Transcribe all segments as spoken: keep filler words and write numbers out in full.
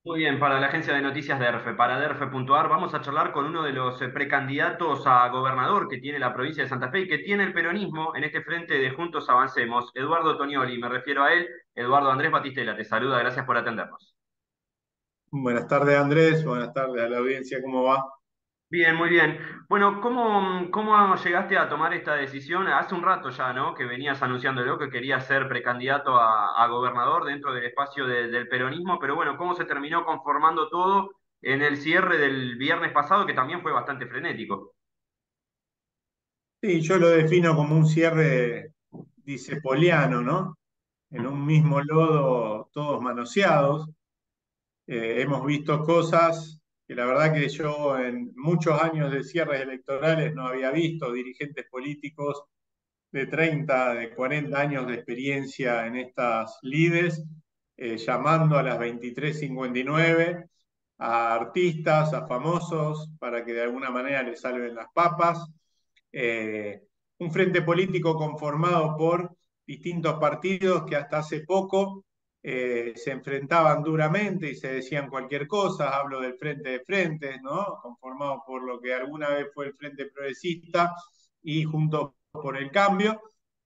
Muy bien, para la agencia de noticias de DERFE, para derfe punto ar, vamos a charlar con uno de los eh, precandidatos a gobernador que tiene la provincia de Santa Fe y que tiene el peronismo en este frente de Juntos Avancemos. Eduardo Tonioli, me refiero a él. Eduardo Andrés Batistela, te saluda, gracias por atendernos. Buenas tardes, Andrés. Buenas tardes a la audiencia. ¿Cómo va? Bien, muy bien. Bueno, ¿cómo, cómo llegaste a tomar esta decisión? Hace un rato ya, ¿no? Que venías anunciándolo, que querías ser precandidato a, a gobernador dentro del espacio de- del peronismo, pero bueno, ¿cómo se terminó conformando todo en el cierre del viernes pasado, que también fue bastante frenético? Sí, yo lo defino como un cierre dicepoliano, ¿no? En un mismo lodo, todos manoseados. Eh, hemos visto cosas que la verdad que yo en muchos años de cierres electorales no había visto, dirigentes políticos de treinta, de cuarenta años de experiencia en estas lides, eh, llamando a las veintitrés cincuenta y nueve a artistas, a famosos, para que de alguna manera les salven las papas. Eh, un frente político conformado por distintos partidos que hasta hace poco eh, se enfrentaban duramente y se decían cualquier cosa. Hablo del Frente de Frentes, ¿no? Conformado por lo que alguna vez fue el Frente Progresista y Juntos por el Cambio,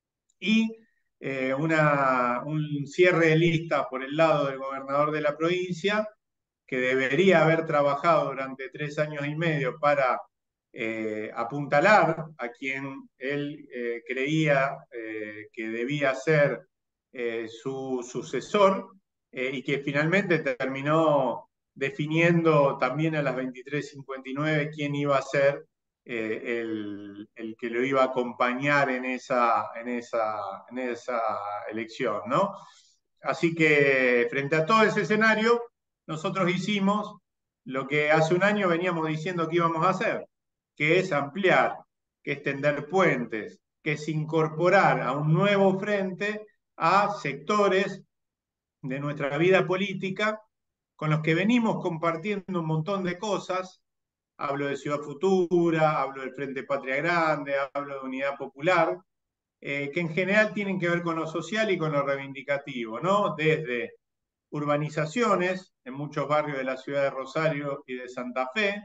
y eh, una, un cierre de lista por el lado del gobernador de la provincia, que debería haber trabajado durante tres años y medio para eh, apuntalar a quien él eh, creía eh, que debía ser eh, su sucesor, eh, y que finalmente terminó definiendo también a las veintitrés cincuenta y nueve quién iba a ser eh, el, el, que lo iba a acompañar en esa, en esa, en esa elección, ¿no? Así que frente a todo ese escenario, nosotros hicimos lo que hace un año veníamos diciendo que íbamos a hacer, que es ampliar, que es tender puentes, que es incorporar a un nuevo frente a sectores de nuestra vida política con los que venimos compartiendo un montón de cosas. Hablo de Ciudad Futura, hablo del Frente Patria Grande, hablo de Unidad Popular, eh, que en general tienen que ver con lo social y con lo reivindicativo, ¿no? Desde urbanizaciones en muchos barrios de la ciudad de Rosario y de Santa Fe,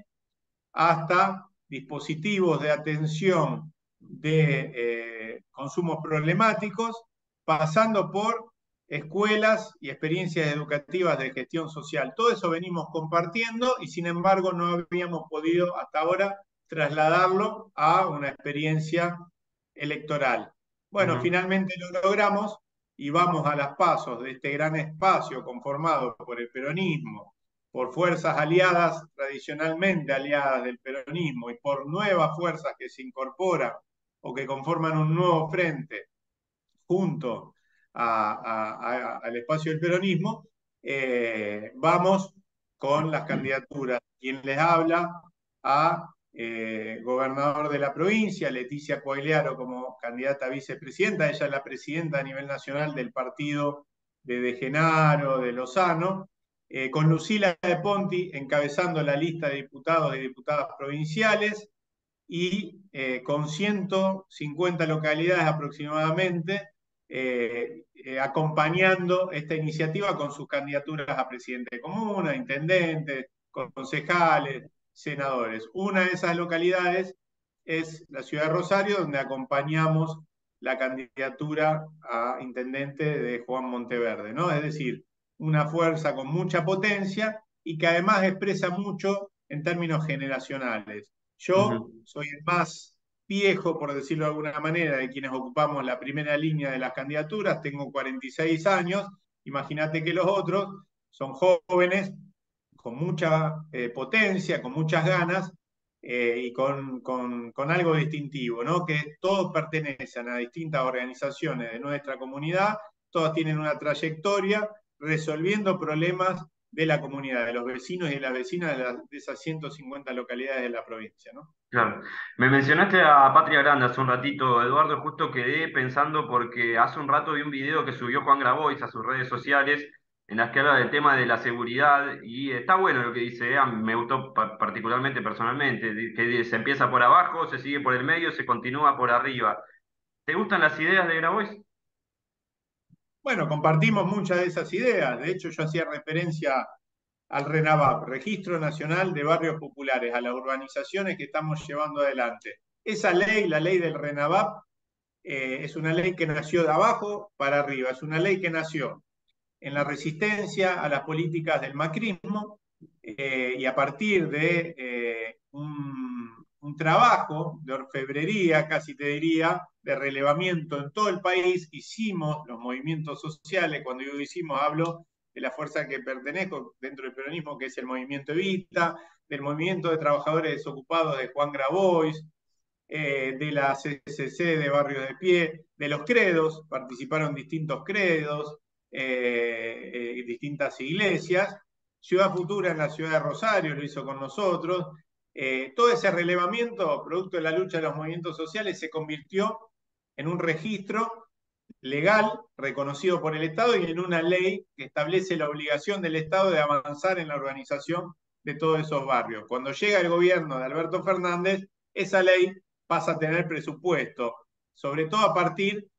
hasta dispositivos de atención de eh, consumos problemáticos, pasando por escuelas y experiencias educativas de gestión social. Todo eso venimos compartiendo y sin embargo no habíamos podido hasta ahora trasladarlo a una experiencia electoral. Bueno, Ujú. finalmente lo logramos y vamos a las pasos de este gran espacio conformado por el peronismo, por fuerzas aliadas, tradicionalmente aliadas del peronismo, y por nuevas fuerzas que se incorporan o que conforman un nuevo frente junto a, a, a, al espacio del peronismo, eh, vamos con las candidaturas. Quien les habla a eh, gobernador de la provincia, Leticia Coagliaro como candidata a vicepresidenta, ella es la presidenta a nivel nacional del partido de De Genaro, de Lozano, eh, con Lucila de Ponti encabezando la lista de diputados y diputadas provinciales, y eh, con ciento cincuenta localidades aproximadamente, eh, eh, acompañando esta iniciativa con sus candidaturas a presidente de comuna, intendentes, concejales, senadores. Una de esas localidades es la ciudad de Rosario, donde acompañamos la candidatura a intendente de Juan Monteverde, ¿no? Es decir, una fuerza con mucha potencia y que además expresa mucho en términos generacionales. Yo Ujú. soy el más viejo, por decirlo de alguna manera, de quienes ocupamos la primera línea de las candidaturas, tengo cuarenta y seis años, imagínate que los otros son jóvenes, con mucha eh, potencia, con muchas ganas, eh, y con, con, con, algo distintivo, ¿no? Que todos pertenecen a distintas organizaciones de nuestra comunidad, todas tienen una trayectoria resolviendo problemas de la comunidad, de los vecinos y de las vecinas de, la, de esas ciento cincuenta localidades de la provincia, ¿no? Claro. Me mencionaste a Patria Grande hace un ratito, Eduardo, justo quedé pensando porque hace un rato vi un video que subió Juan Grabois a sus redes sociales en las que habla del tema de la seguridad y está bueno lo que dice, eh, me gustó pa- particularmente personalmente, di- que se empieza por abajo, se sigue por el medio, se continúa por arriba. ¿Te gustan las ideas de Grabois? Bueno, compartimos muchas de esas ideas. De hecho, yo hacía referencia al RENAVAP, Registro Nacional de Barrios Populares, a las urbanizaciones que estamos llevando adelante. Esa ley, la ley del RENAVAP, eh, es una ley que nació de abajo para arriba, es una ley que nació en la resistencia a las políticas del macrismo eh, y a partir de eh, un, un trabajo de orfebrería, casi te diría, de relevamiento en todo el país, hicimos los movimientos sociales, cuando yo hicimos hablo de la fuerza que pertenezco dentro del peronismo, que es el movimiento Evita, del movimiento de trabajadores desocupados de Juan Grabois, eh, de la C C C de Barrios de Pie, de los credos, participaron distintos credos, eh, eh, distintas iglesias. Ciudad Futura en la ciudad de Rosario lo hizo con nosotros. Eh, todo ese relevamiento, producto de la lucha de los movimientos sociales, se convirtió en un registro legal reconocido por el Estado y en una ley que establece la obligación del Estado de avanzar en la organización de todos esos barrios. Cuando llega el gobierno de Alberto Fernández, esa ley pasa a tener presupuesto, sobre todo a partir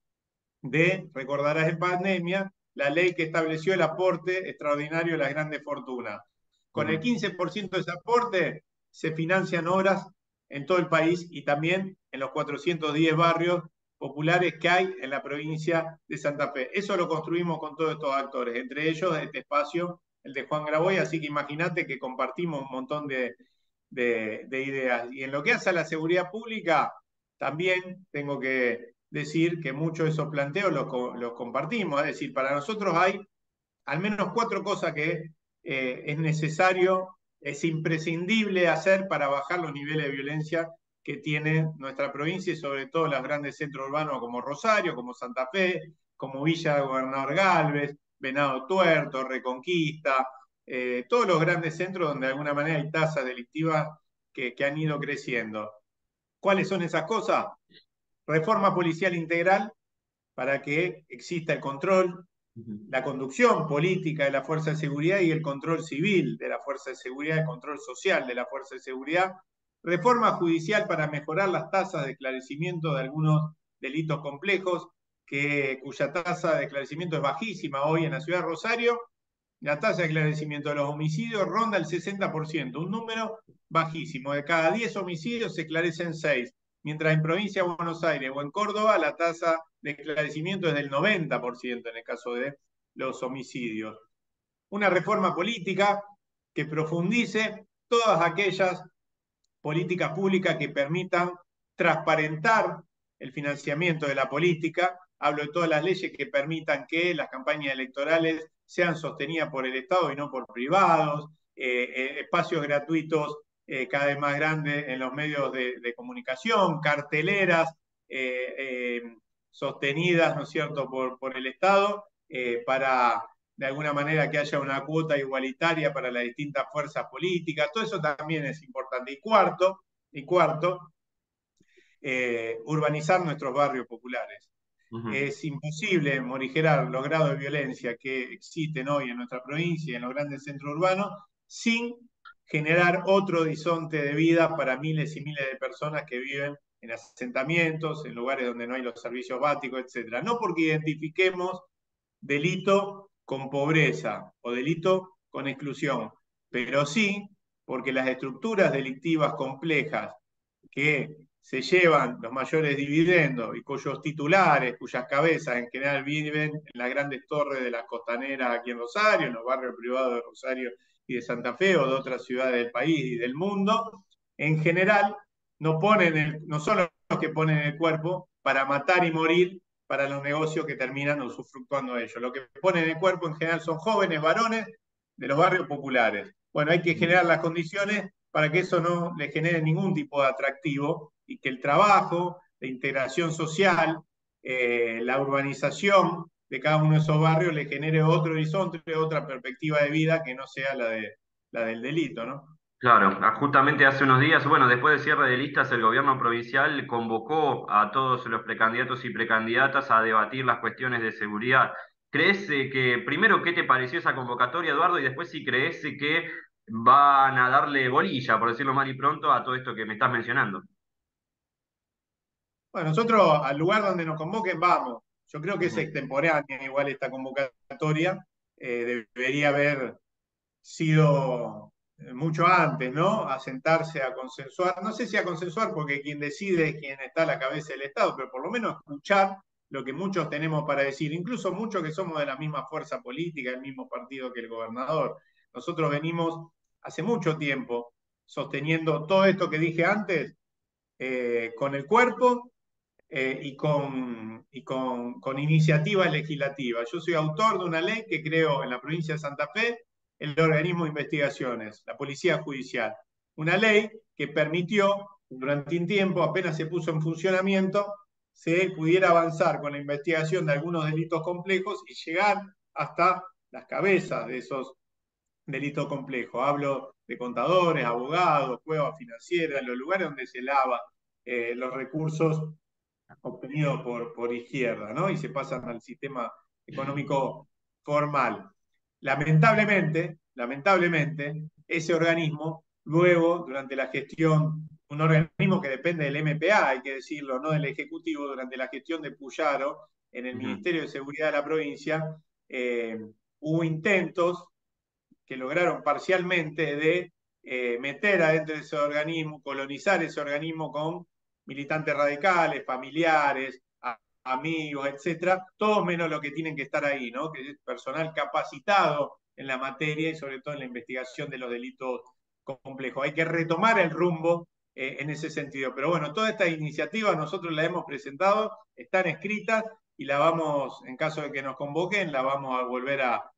de, recordarás en pandemia, la ley que estableció el aporte extraordinario de las grandes fortunas. Con el Ujú. quince por ciento de ese aporte se financian obras en todo el país y también en los cuatrocientos diez barrios populares que hay en la provincia de Santa Fe. Eso lo construimos con todos estos actores, entre ellos este espacio, el de Juan Graboy, así que imagínate que compartimos un montón de, de, de ideas. Y en lo que hace a la seguridad pública, también tengo que decir que muchos de esos planteos los, los compartimos. Es decir, para nosotros hay al menos cuatro cosas que eh, es necesario, es imprescindible hacer para bajar los niveles de violencia que tiene nuestra provincia y sobre todo los grandes centros urbanos como Rosario, como Santa Fe, como Villa de Gobernador Galvez, Venado Tuerto, Reconquista, eh, todos los grandes centros donde de alguna manera hay tasas delictivas que, que han ido creciendo. ¿Cuáles son esas cosas? Reforma policial integral para que exista el control, Ujú. la conducción política de la fuerza de seguridad y el control civil de la fuerza de seguridad, el control social de la fuerza de seguridad. Reforma judicial para mejorar las tasas de esclarecimiento de algunos delitos complejos, que, cuya tasa de esclarecimiento es bajísima hoy en la ciudad de Rosario. La tasa de esclarecimiento de los homicidios ronda el sesenta por ciento, un número bajísimo. De cada diez homicidios se esclarecen seis, mientras en provincia de Buenos Aires o en Córdoba la tasa de esclarecimiento es del noventa por ciento en el caso de los homicidios. Una reforma política que profundice todas aquellas políticas públicas que permitan transparentar el financiamiento de la política. Hablo de todas las leyes que permitan que las campañas electorales sean sostenidas por el Estado y no por privados, eh, eh, espacios gratuitos eh, cada vez más grandes en los medios de, de comunicación, carteleras eh, eh, sostenidas, ¿no es cierto?, por, por el Estado eh, para de alguna manera que haya una cuota igualitaria para las distintas fuerzas políticas, todo eso también es importante. Y cuarto, y cuarto eh, urbanizar nuestros barrios populares. Ujú. Es imposible morigerar los grados de violencia que existen hoy en nuestra provincia y en los grandes centros urbanos sin generar otro horizonte de vida para miles y miles de personas que viven en asentamientos, en lugares donde no hay los servicios básicos, etcétera. No porque identifiquemos delito con pobreza o delito con exclusión, pero sí porque las estructuras delictivas complejas que se llevan los mayores dividendos y cuyos titulares, cuyas cabezas en general viven en las grandes torres de las costaneras aquí en Rosario, en los barrios privados de Rosario y de Santa Fe o de otras ciudades del país y del mundo, en general no, ponen el, no son los que ponen el cuerpo para matar y morir para los negocios que terminan usufructuando ellos. Lo que ponen el cuerpo en general son jóvenes varones de los barrios populares. Bueno, hay que generar las condiciones para que eso no le genere ningún tipo de atractivo y que el trabajo, la integración social, eh, la urbanización de cada uno de esos barrios le genere otro horizonte, otra perspectiva de vida que no sea la, de, la del delito, ¿no? Claro, ah, justamente hace unos días, bueno, después del cierre de listas, el gobierno provincial convocó a todos los precandidatos y precandidatas a debatir las cuestiones de seguridad. ¿Crees eh, que, primero, qué te pareció esa convocatoria, Eduardo? Y después, si crees eh, que van a darle bolilla, por decirlo mal y pronto, a todo esto que me estás mencionando. Bueno, nosotros al lugar donde nos convoquen vamos. Yo creo que es Ujú. extemporánea igual esta convocatoria. Eh, debería haber sido eh, mucho antes, ¿no? A sentarse a consensuar, no sé si a consensuar porque quien decide es quien está a la cabeza del Estado, pero por lo menos escuchar lo que muchos tenemos para decir, incluso muchos que somos de la misma fuerza política, el mismo partido que el gobernador. Nosotros venimos hace mucho tiempo sosteniendo todo esto que dije antes eh, con el cuerpo eh, y, con, y con, con iniciativas legislativas. Yo soy autor de una ley que creó en la provincia de Santa Fe el organismo de investigaciones, la Policía Judicial. Una ley que permitió, durante un tiempo, apenas se puso en funcionamiento, se pudiera avanzar con la investigación de algunos delitos complejos y llegar hasta las cabezas de esos delitos complejos. Hablo de contadores, abogados, cuevas financieras, los lugares donde se lava eh, los recursos obtenido por, por izquierda, ¿no? Y se pasan al sistema económico formal. Lamentablemente, lamentablemente, ese organismo, luego, durante la gestión, un organismo que depende del M P A, hay que decirlo, no del Ejecutivo, durante la gestión de Puyaro en el Ujú. Ministerio de Seguridad de la provincia, eh, hubo intentos que lograron parcialmente de eh, meter adentro de ese organismo, colonizar ese organismo con militantes radicales, familiares, a, amigos, etcétera, todos menos los que tienen que estar ahí, ¿no? Que es personal capacitado en la materia y sobre todo en la investigación de los delitos complejos. Hay que retomar el rumbo eh, en ese sentido. Pero bueno, todas estas iniciativas nosotros las hemos presentado, están escritas y la vamos, en caso de que nos convoquen, la vamos a volver a,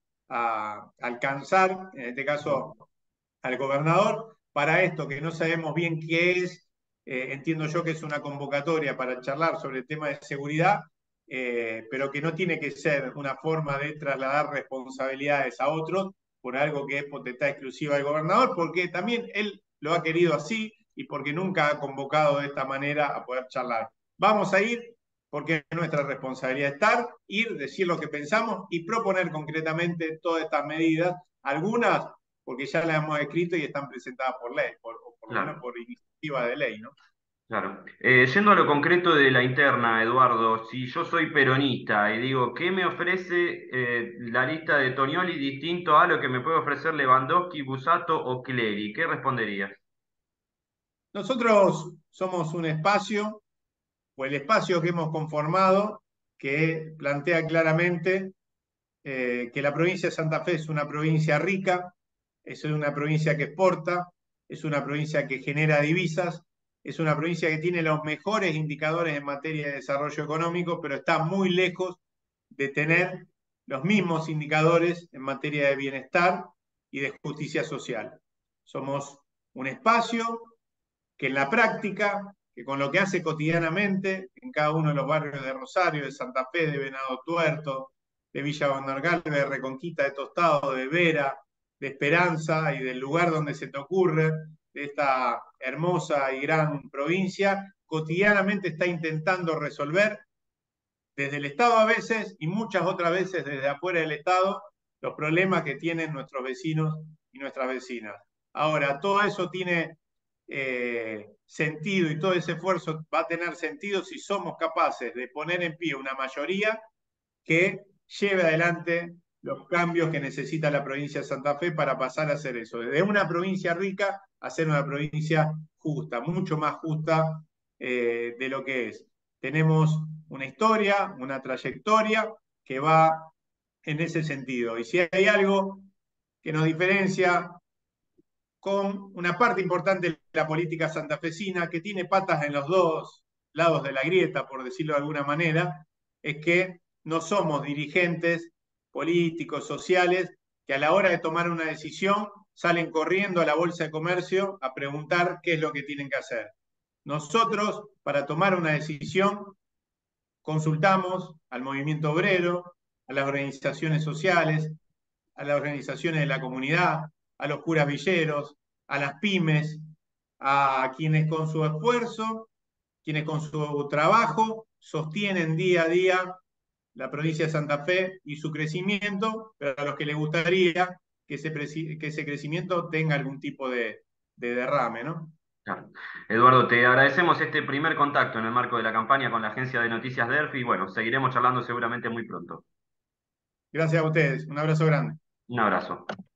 a alcanzar, en este caso al gobernador, para esto que no sabemos bien qué es, eh, entiendo yo que es una convocatoria para charlar sobre el tema de seguridad, eh, pero que no tiene que ser una forma de trasladar responsabilidades a otros por algo que es potestad exclusiva del gobernador, porque también él lo ha querido así y porque nunca ha convocado de esta manera a poder charlar. Vamos a ir porque es nuestra responsabilidad estar, ir, decir lo que pensamos y proponer concretamente todas estas medidas, algunas porque ya las hemos escrito y están presentadas por ley, por, o por lo menos Claro, por iniciativa de ley, ¿no? claro. Eh, yendo a lo concreto de la interna, Eduardo, si yo soy peronista y digo, ¿qué me ofrece eh, la lista de Tonioli distinto a lo que me puede ofrecer Lewandowski, Busato o Clery? ¿Qué responderías? Nosotros somos un espacio, o el espacio que hemos conformado, que plantea claramente eh, que la provincia de Santa Fe es una provincia rica, es una provincia que exporta, es una provincia que genera divisas, es una provincia que tiene los mejores indicadores en materia de desarrollo económico, pero está muy lejos de tener los mismos indicadores en materia de bienestar y de justicia social. Somos un espacio que en la práctica, que con lo que hace cotidianamente en cada uno de los barrios de Rosario, de Santa Fe, de Venado Tuerto, de Villa Bandargalve, de Reconquista, de Tostado, de Vera, de Esperanza y del lugar donde se te ocurre, de esta hermosa y gran provincia, cotidianamente está intentando resolver desde el Estado a veces y muchas otras veces desde afuera del Estado los problemas que tienen nuestros vecinos y nuestras vecinas. Ahora, todo eso tiene eh, sentido y todo ese esfuerzo va a tener sentido si somos capaces de poner en pie una mayoría que lleve adelante los cambios que necesita la provincia de Santa Fe para pasar a hacer eso, desde una provincia rica a ser una provincia justa, mucho más justa eh, de lo que es. Tenemos una historia, una trayectoria que va en ese sentido. Y si hay algo que nos diferencia con una parte importante de la política santafesina que tiene patas en los dos lados de la grieta, por decirlo de alguna manera, es que no somos dirigentes políticos, sociales, que a la hora de tomar una decisión salen corriendo a la Bolsa de Comercio a preguntar qué es lo que tienen que hacer. Nosotros, para tomar una decisión, consultamos al movimiento obrero, a las organizaciones sociales, a las organizaciones de la comunidad, a los curas villeros, a las pymes, a quienes con su esfuerzo, quienes con su trabajo sostienen día a día la provincia de Santa Fe y su crecimiento, pero a los que les gustaría que ese, que ese crecimiento tenga algún tipo de, de derrame, ¿no? Claro. Eduardo, te agradecemos este primer contacto en el marco de la campaña con la agencia de noticias DERF y bueno, seguiremos charlando seguramente muy pronto. Gracias a ustedes, un abrazo grande. Un abrazo.